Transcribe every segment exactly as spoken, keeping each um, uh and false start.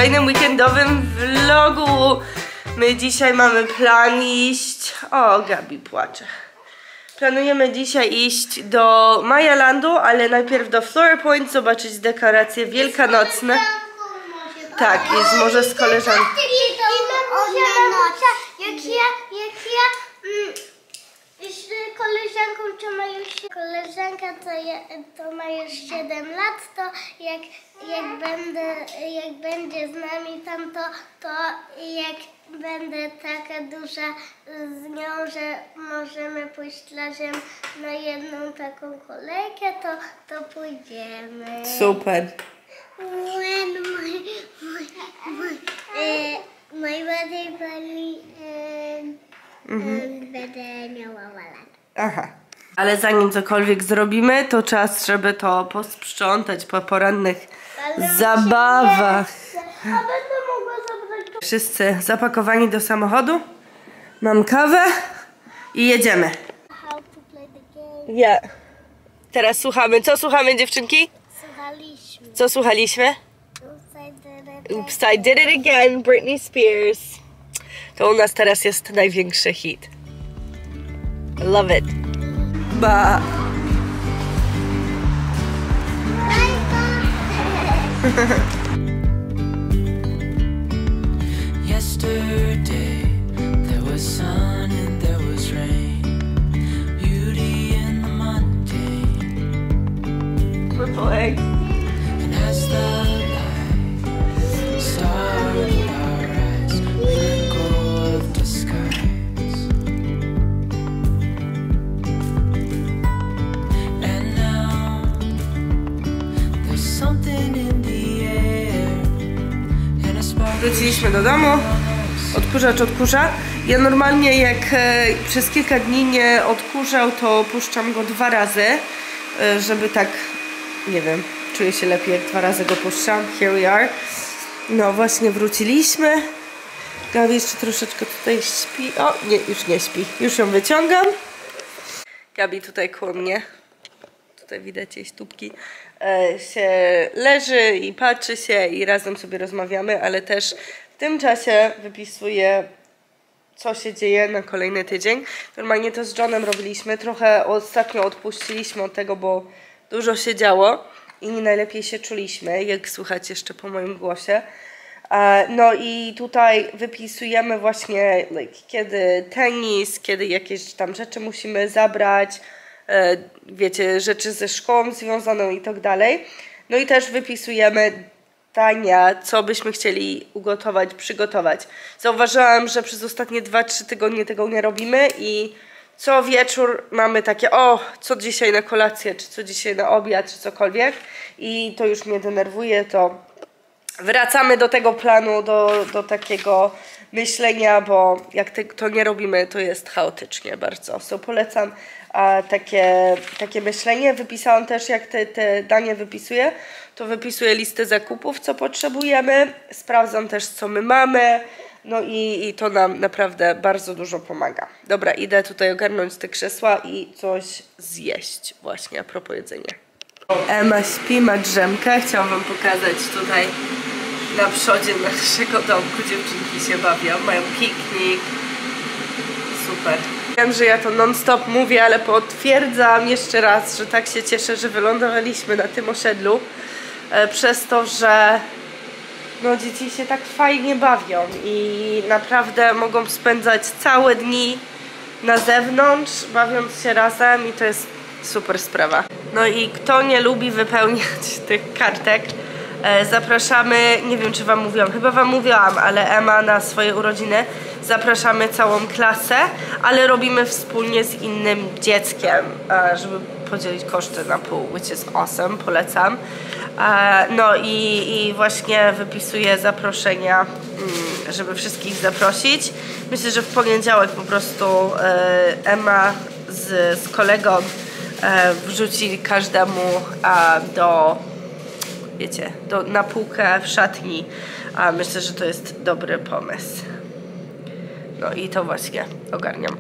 kolejnym weekendowym vlogu. My dzisiaj mamy plan iść... O, Gabi płacze. Planujemy dzisiaj iść do Mayalandu, ale najpierw do Flora Point, zobaczyć dekoracje wielkanocne. Tak, jest może z koleżanką. Jak ja, jak ja mm, z koleżanką, to ma już koleżanka, to, ja, to ma już siedem lat, to jak, jak będę, jak będzie z nami tam, to, to jak będę taka duża z nią, że możemy pójść plażem na jedną taką kolejkę, to, to pójdziemy. Super. When my, my, my, e, my birthday party and, Mhm. and będę miała lat. Aha. Ale zanim cokolwiek zrobimy, to czas, żeby to posprzątać po porannych zabawach. A będę mogła zabrać to. Wszyscy zapakowani do samochodu. Mam kawę i jedziemy. How to play the game. Ja. Teraz słuchamy. Co słuchamy, dziewczynki? Słuchaliśmy. Co słuchaliśmy? Oops, I did it again, Britney Spears. To u nas teraz jest największy hit. I love it. Ba. Yesterday there was sun and there was rain, beauty in the mundane. Purple egg. And as the light started our eyes, we let go of disguise. And now there's something in the air, and a spark. Wróciliśmy do domu. Odkurzacz odkurza. Ja normalnie jak e, przez kilka dni nie odkurzał, to puszczam go dwa razy, e, żeby tak, nie wiem, czuję się lepiej jak dwa razy go puszczam. Here we are. No właśnie wróciliśmy. Gabi jeszcze troszeczkę tutaj śpi. O, nie, już nie śpi. Już ją wyciągam. Gabi tutaj koło mnie. Tutaj widać jej stópki. E, się leży i patrzy się i razem sobie rozmawiamy, ale też w tym czasie wypisuję, co się dzieje na kolejny tydzień. Normalnie to z Johnem robiliśmy. Trochę ostatnio odpuściliśmy od tego, bo dużo się działo i nie najlepiej się czuliśmy, jak słychać jeszcze po moim głosie. No i tutaj wypisujemy właśnie, like, kiedy tenis, kiedy jakieś tam rzeczy musimy zabrać, wiecie, rzeczy ze szkołą związaną i tak dalej. No i też wypisujemy dania, co byśmy chcieli ugotować, przygotować. Zauważyłam, że przez ostatnie dwa trzy tygodnie tego nie robimy i co wieczór mamy takie, o, co dzisiaj na kolację, czy co dzisiaj na obiad, czy cokolwiek. I to już mnie denerwuje, to wracamy do tego planu, do, do takiego myślenia, bo jak te, to nie robimy, to jest chaotycznie bardzo. So polecam a, takie, takie myślenie. Wypisałam też, jak te, te danie wypisuję, to wypisuję listę zakupów, co potrzebujemy. Sprawdzam też, co my mamy. No i, i to nam naprawdę bardzo dużo pomaga. Dobra, idę tutaj ogarnąć te krzesła i coś zjeść właśnie a propos jedzenia. Emma śpi, ma drzemkę. Chciałam wam pokazać tutaj na przodzie naszego domku. Dziewczynki się bawią, mają piknik. Super. Wiem, że ja to non-stop mówię, ale potwierdzam jeszcze raz, że tak się cieszę, że wylądowaliśmy na tym osiedlu. E, przez to, że no, dzieci się tak fajnie bawią i naprawdę mogą spędzać całe dni na zewnątrz, bawiąc się razem i to jest super sprawa. No i kto nie lubi wypełniać tych kartek, e, zapraszamy, nie wiem czy wam mówiłam, chyba wam mówiłam, ale Emma na swoje urodziny zapraszamy całą klasę, ale robimy wspólnie z innym dzieckiem, e, żeby podzielić koszty na pół, which is awesome, polecam. E, no i, i właśnie wypisuję zaproszenia, mm, żeby wszystkich zaprosić. Myślę, że w poniedziałek po prostu e, Emma z, z kolegą e, wrzuci każdemu e, do, wiecie, do, na półkę w szatni. A myślę, że to jest dobry pomysł. No i to właśnie ogarniam.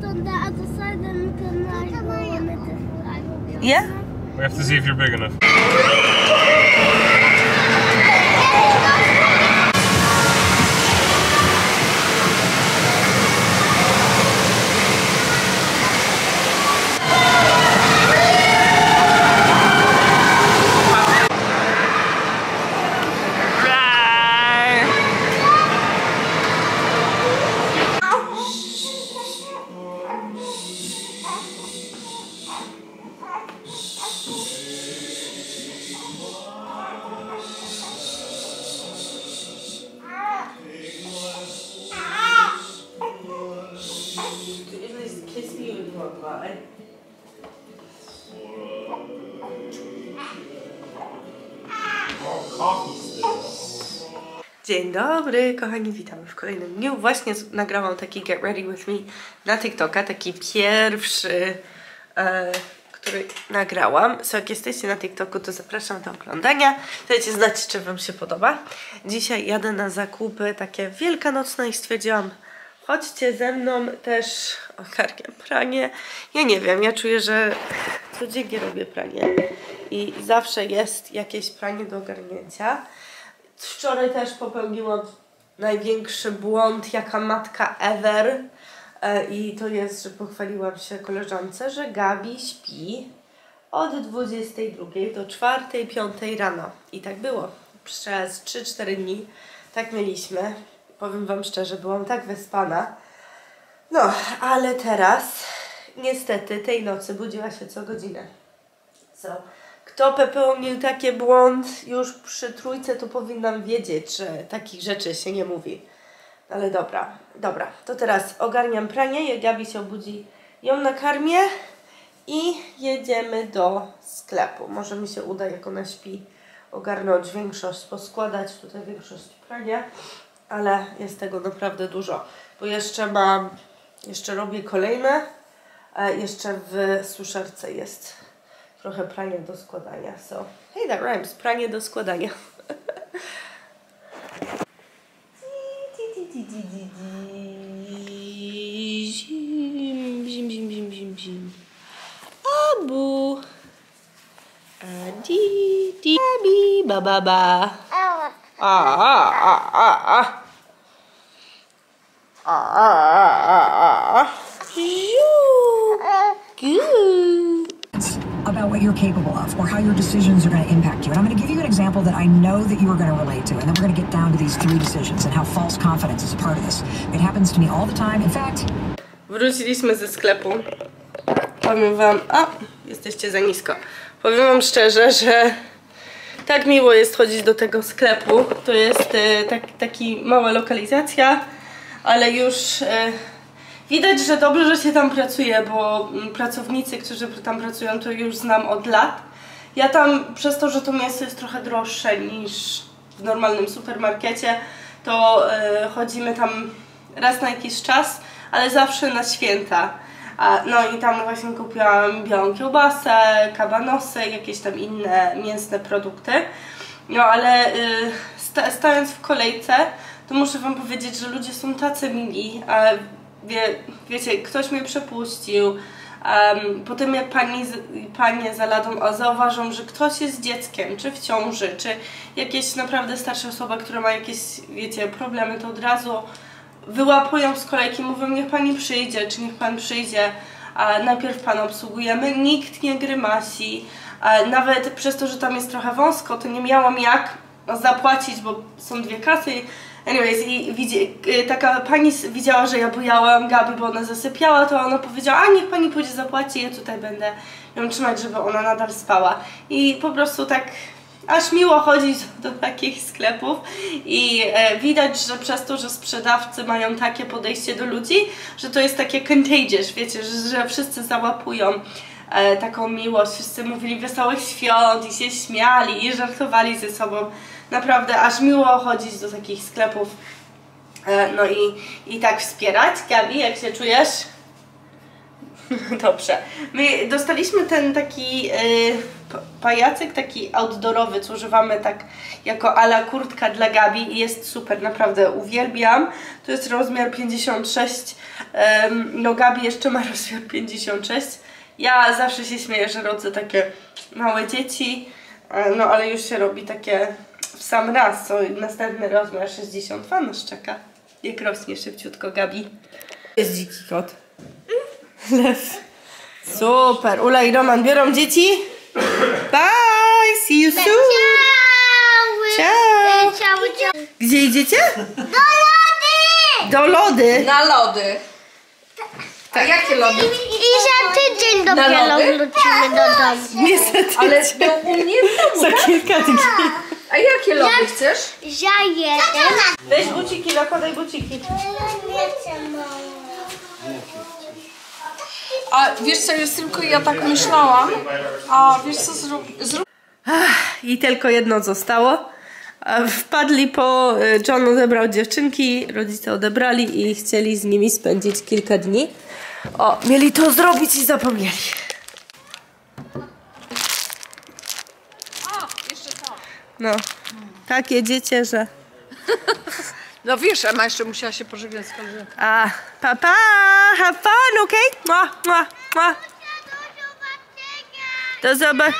Yeah? We have to see if you're big enough. Dawaj. Dzień dobry, kochani, witamy w kolejnym dniu. Właśnie nagrałam taki Get Ready With Me na TikToka, taki pierwszy, e, który nagrałam. So, jak jesteście na TikToku, to zapraszam do oglądania. Dajcie znać, czy wam się podoba. Dzisiaj jadę na zakupy takie wielkanocne i stwierdziłam, chodźcie ze mną, też ogarniam pranie. Ja nie wiem, ja czuję, że codziennie robię pranie i zawsze jest jakieś pranie do ogarnięcia. Wczoraj też popełniłam największy błąd, jaka matka ever. I to jest, że pochwaliłam się koleżance, że Gabi śpi od dwudziestej drugiej do czwartej, piątej rano. I tak było. Przez trzy cztery dni tak mieliśmy. Powiem wam szczerze, byłam tak wyspana. No, ale teraz niestety tej nocy budziła się co godzinę. So, kto popełnił taki błąd już przy trójce, to powinnam wiedzieć, że takich rzeczy się nie mówi. Ale dobra, dobra, to teraz ogarniam pranie, jak Gabi się obudzi, ją nakarmię i jedziemy do sklepu. Może mi się uda, jak ona śpi, ogarnąć większość, poskładać tutaj większość prania, ale jest tego naprawdę dużo, bo jeszcze mam, jeszcze robię kolejne, a jeszcze w suszarce jest trochę prania do składania. So, hey, that rhymes, pranie do składania. Zim, zim, zim, zim, zim. Abu. Adi, di, bi, ba, ba, ba. A, a, a, a, a. A, a, a, a, a. Good. About what you're capable of or how your decisions are going to impact you. And I'm going to give you an example that I know that you are going to relate to. And then we're going to get down to these three decisions and how false confidence is a part of this. It happens to me all the time. In fact... Wróciliśmy ze sklepu. Powiem wam... A, jesteście za nisko. Powiem wam szczerze, że tak miło jest chodzić do tego sklepu. To jest e, tak, taki mała lokalizacja, ale już... E, Widać, że dobrze, że się tam pracuje, bo pracownicy, którzy tam pracują, to już znam od lat. Ja tam, przez to, że to mięso jest trochę droższe niż w normalnym supermarkecie, to yy, chodzimy tam raz na jakiś czas, ale zawsze na święta. A, no i tam właśnie kupiłam białą kiełbasę, kabanosy, jakieś tam inne mięsne produkty. No ale yy, sta stając w kolejce, to muszę wam powiedzieć, że ludzie są tacy mili. A, Wie, wiecie, ktoś mnie przepuścił, um, potem jak pani, panie za ladą a zauważą, że ktoś jest dzieckiem, czy w ciąży, czy jakieś naprawdę starsza osoba, która ma jakieś, wiecie, problemy, to od razu wyłapują z kolejki, mówią, niech pani przyjdzie, czy niech pan przyjdzie, a najpierw pan obsługujemy, nikt nie grymasi, a nawet przez to, że tam jest trochę wąsko, to nie miałam jak zapłacić, bo są dwie kasy. Anyways, i widzi, taka pani widziała, że ja bujałam Gabi, bo ona zasypiała, to ona powiedziała, a niech pani pójdzie zapłaci, ja tutaj będę ją trzymać, żeby ona nadal spała. I po prostu tak aż miło chodzić do, do takich sklepów i e, widać, że przez to, że sprzedawcy mają takie podejście do ludzi, że to jest takie contagious, wiecie, że, że wszyscy załapują e, taką miłość, wszyscy mówili wesołych świąt i się śmiali i żartowali ze sobą. Naprawdę aż miło chodzić do takich sklepów, no i, i tak wspierać. Gabi, jak się czujesz? Dobrze. My dostaliśmy ten taki yy, pajacyk, taki outdoorowy, co używamy tak jako ala kurtka dla Gabi i jest super, naprawdę uwielbiam. To jest rozmiar pięćdziesiąt sześć, yy, no Gabi jeszcze ma rozmiar pięćdziesiąt sześć. Ja zawsze się śmieję, że rodzę takie małe dzieci, yy, no ale już się robi takie... w sam raz, co następny rozmiar sześćdziesiąt dwa nas czeka. Jak rośnie szybciutko Gabi. Jest dziki kot. Lew. Super. Ula i Roman biorą dzieci. Bye. See you soon. Ciao. Ciao, ciao. Gdzie idziecie? Do lody! Do lody. Na lody. A jakie lody? I za tydzień dopiero wrócimy do domu. Niestety. Ale to u mnie w domu, Za tak? kilka dni. A jakie lody chcesz? Za jeden. Weź buciki, nakładaj buciki. Nie chcę, mamo. A wiesz co, jest tylko ja tak myślałam, a wiesz co, zrób... zrób... I tylko jedno zostało. Wpadli po... John odebrał dziewczynki, rodzice odebrali i chcieli z nimi spędzić kilka dni. O, mieli to zrobić i zapomnieli. A, jeszcze to. No, tak jedziecie, że... No wiesz, Ema jeszcze musiała się pożegnać z koleżanką. A, papa, have fun, okej? Okay? Mua, mua, mua. Do zobaczenia.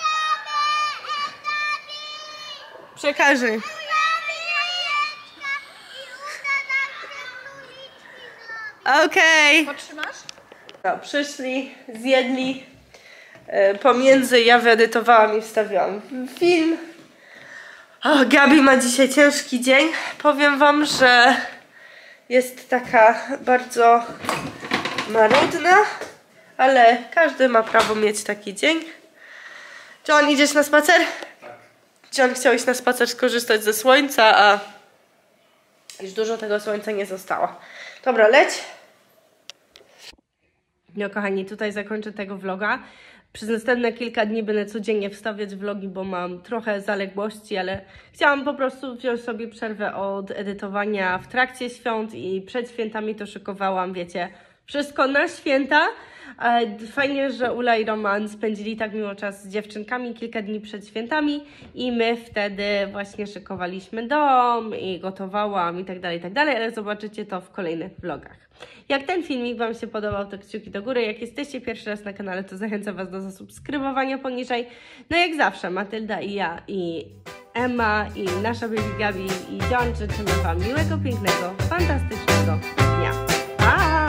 Przekażę. Okej. Okay. Potrzymasz? No, przyszli, zjedli. E, pomiędzy ja wyedytowałam i wstawiłam film. O, Gabi ma dzisiaj ciężki dzień. Powiem wam, że jest taka bardzo marudna, ale każdy ma prawo mieć taki dzień. John, idziesz na spacer? John chciał iść na spacer, skorzystać ze słońca, a już dużo tego słońca nie zostało. Dobra, leć. No kochani, tutaj zakończę tego vloga. Przez następne kilka dni będę codziennie wstawiać vlogi, bo mam trochę zaległości, ale chciałam po prostu wziąć sobie przerwę od edytowania w trakcie świąt i przed świętami to szykowałam, wiecie, wszystko na święta. Fajnie, że Ula i Roman spędzili tak miło czas z dziewczynkami kilka dni przed świętami i my wtedy właśnie szykowaliśmy dom i gotowałam i tak dalej, i tak dalej, ale zobaczycie to w kolejnych vlogach. Jak ten filmik wam się podobał, to kciuki do góry. Jak jesteście pierwszy raz na kanale, to zachęcam was do zasubskrybowania poniżej. No jak zawsze, Matylda i ja i Emma i nasza baby Gabi i John życzymy wam miłego, pięknego, fantastycznego dnia. Pa!